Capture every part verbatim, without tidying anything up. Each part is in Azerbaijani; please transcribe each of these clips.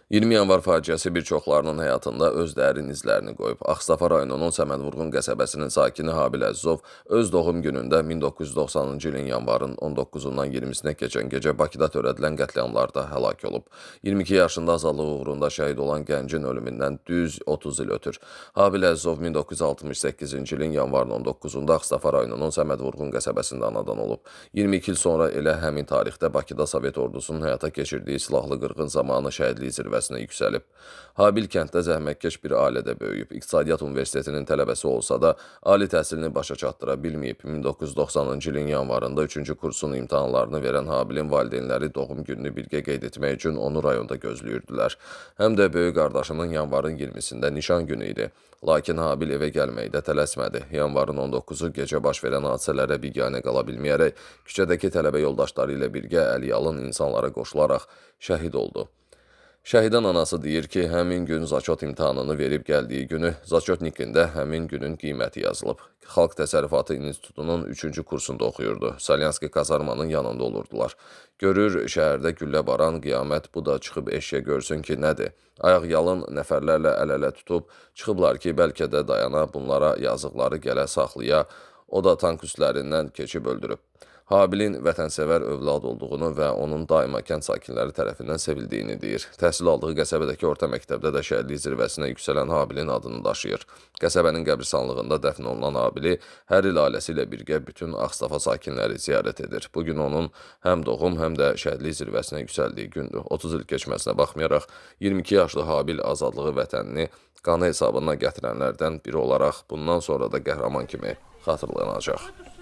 iyirmi yanvar faciəsi bir çoxlarının həyatında öz dərin izlərini qoyub. Ağstafa rayonunun Səmədvurğun qəsəbəsinin sakini Habil Əzizov öz doğum günündə min doqquz yüz doxsanıncı ilin yanvarın on doqquzundan iyirmisinə keçən gecə Bakıda törədilən qətliamlarda həlak olub. iyirmi iki yaşında azadlığı uğrunda şəhid olan gəncin ölümündən düz otuz il ötür. Habil Əzizov min doqquz yüz altmış səkkizinci ilin yanvarın on doqquzunda Ağstafa rayonunun Səmədvurğun qəsəbəsində anadan olub. iyirmi iki il sonra elə həmin tarixdə Bakıda Sovet ordusunun həyata keçirdiyi silahlı qırğın zamanı şəhidlik zirvəsinə yüksəlib. Habil kənddə zəhmətkeş bir ailədə böyüyüb. İqtisadiyyat Universitetinin tələbəsi olsa da, ali təhsilini başa çatdıra bilməyib. min doqquz yüz doxsanıncı ilin yanvarında üçüncü kursun imtahanlarını verən Habilin valideynləri doğum gününü birgə qeyd etmək üçün onu rayonda gözləyirdilər. Həm də böyük qardaşının yanvarın iyirmisində nişan günü idi. Lakin Habil evə gəlməkdə tələsmədi. Yanvarın on doqquzu gecə baş verən hadisələrə biganə qala bilməyərək, küçədəki tələbə yoldaşları ilə birgə əliyalın insanlara qoşularaq şəhid oldu. Şəhidən anası deyir ki, həmin gün Zaçot imtahanını verib gəldiyi günü Zaçotnikində həmin günün qiyməti yazılıb. Xalq Təsərrüfatı İnstitutunun üçüncü kursunda oxuyurdu. Salyanski kazarmanın yanında olurdular. Görür, şəhərdə güllə baran qiyamət bu da çıxıb eşyə görsün ki, nədir? Ayaq yalın nəfərlərlə əl-ələ tutub, çıxıblar ki, bəlkə də dayana, bunlara yazıqları gələ saxlaya, o da tank üstlərindən keçib öldürüb. Habilin vətənsevər övlad olduğunu və onun daima kənd sakinləri tərəfindən sevildiyini deyir. Təhsil aldığı qəsəbədəki orta məktəbdə də şəhidlik zirvəsinə yüksələn Habilin adını daşıyır. Qəsəbənin qəbristanlığında dəfn olunan Habili hər il ailəsi ilə birgə bütün Ağstafa sakinləri ziyarət edir. Bugün onun həm doğum, həm də şəhidlik zirvəsinə yüksəldiyi gündür. otuz il keçməsinə baxmayaraq, iyirmi iki yaşlı Habil azadlığı vətənini qanı hesabına gətirənlərdən biri olaraq bundan sonra da qəhrəman kimi xatırlanacaq.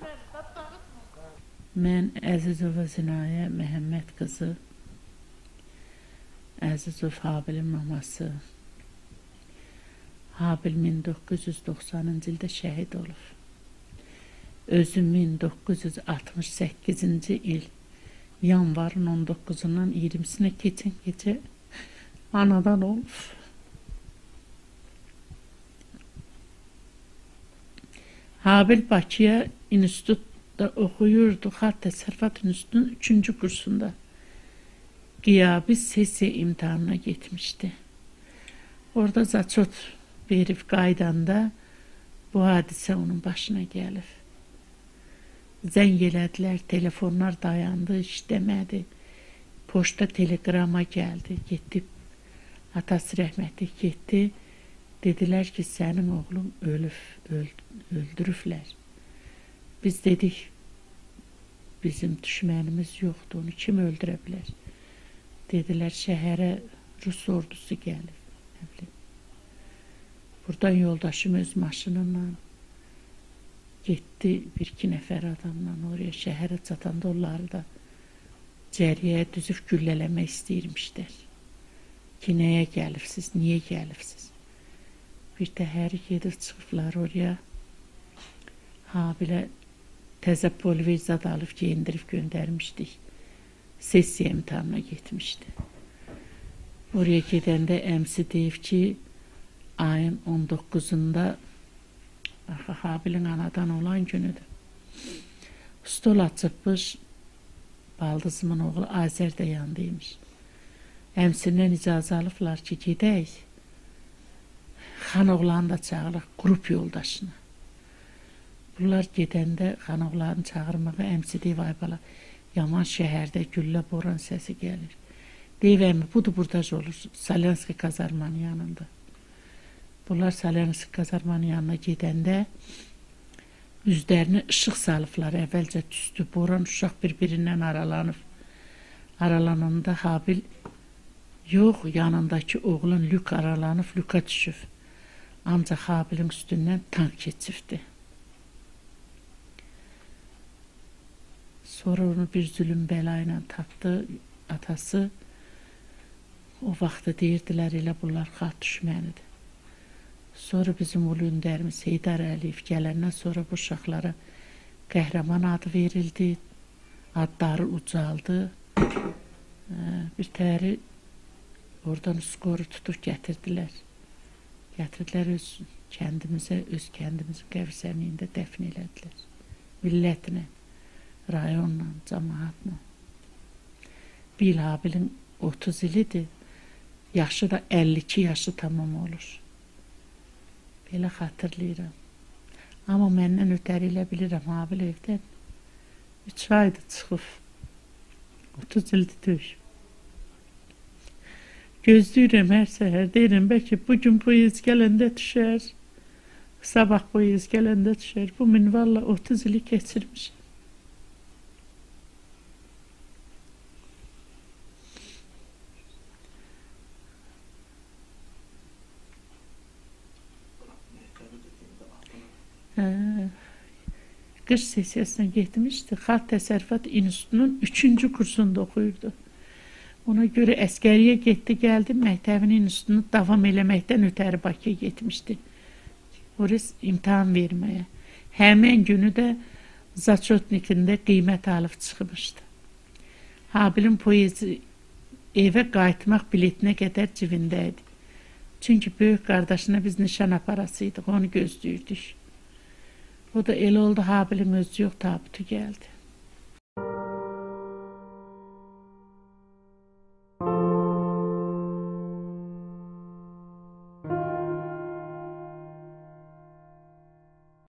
Mən Əzizova Zinayə Məhəmməd qızı, Əzizov Habilin maması. Habil min doqquz yüz doxsanıncı ildə şəhid olub. Özü min doqquz yüz altmış səkkizinci il yanvarın on doqquzundan iyirmisinə keçən gecə anadan olub. Habil Bakıya institut da oxuyurdu, Xalq Təsərrüfat İnstitutunun üçüncü kursunda. Qiyabi sessiya imtahanına getmişdi. Orada Zaçot verib qaydanda bu hadisə onun başına gəlib. Zəng elədilər, telefonlar dayandı, işləmədi. Poçta teleqrama gəldi, getdi. Atası rəhmətli getdi. Dedilər ki, sənin oğlun ölüb, öldürüblər. Biz dedik, bizim düşmənimiz yoxdur, onu kim öldürə bilər? Dedilər, şəhərə Rus ordusu gəlib. Buradan yoldaşım öz maşınıyla getdi, bir-iki nəfər adamla oraya şəhərə çatanda onları da cəriyyəyə düzüb güllələmək istəyirmişlər. Ki, nəyə gəlibsiz, niyə gəlibsiz? Bir təhəri gedib çıxıblar oraya, Habilə təzə polivizad alıb geyindirib göndərmişdik. Sessiya imtahanına getmişdi. Oraya gedəndə əmsi deyib ki, ayın on doqquzunda Habilin anadan olan günüdür. Stol açıbmış, baldızımın oğlu Azər də yandıymış. Əmsindən icazə alıblar ki, gedək. Xan oğlanı da çağırıq, qrup yoldaşını. Bunlar gedəndə xanoğlarını çağırmağa əmsi deyib, ay bala, yaman şəhərdə güllə boran səsi gəlir. Deyib, əmi, budur buradac olur, Salyanski kazarmanın yanında. Bunlar Salyanski kazarmanın yanına gedəndə üzlərini işıq salıblar, əvvəlcə tüstü, boran uşaq bir-birindən aralanıb. Aralananda Habil, yox, yanındakı oğlun Lük aralanıb, Lüka düşüb. Ancaq Habilin üstündən tank keçibdi. Sonra onu bir zülüm bəla ilə tapdı atası. O vaxtı deyirdilər, elə bunlar xalq düşmənidir. Sonra bizim ulu öndərimiz Heydər Əliyev gələndən sonra bu uşaqlara qəhrəman adı verildi, adları ucaldı. Bir təri oradan skoru tutub gətirdilər. Gətirdilər öz kəndimizə, öz kəndimizin qəbirstanlığında dəfn elədilər. Millətinə, rayonla, cəmaatla. Bil Habilin otuz ilidir. Yaşı da əlli iki yaşı tamam olur. Belə xatırlayıram. Amma məndən ötəri ilə bilirəm, Habil evdən üç aydır çıxıb. otuz ildir döyüşüm. Gözləyirəm hər səhər, deyirəm, bəlkə bugün poyez gələndə düşər, sabah poyez gələndə düşər. Bu minvalla otuz ili keçirmişəm. Qış sesiyasına getmişdi. Xalq Təsərrüfat İnstitutunun üçüncü kursunda oxuyurdu. Ona görə əskəriyə getdi, gəldi, məktəbin institutunu davam eləməkdən ötəri Bakıya getmişdi. Orası imtahan verməyə. Həmən günü də Zaçotnikində qiymət alıb çıxmışdı. Habilin poyezi evə qayıtmaq biletinə qədər cibindəydi. Çünki böyük qardaşına biz nişan aparasıydıq, onu gözləyirdik. O da elə oldu, Habilin özü yox, tabutu gəldi.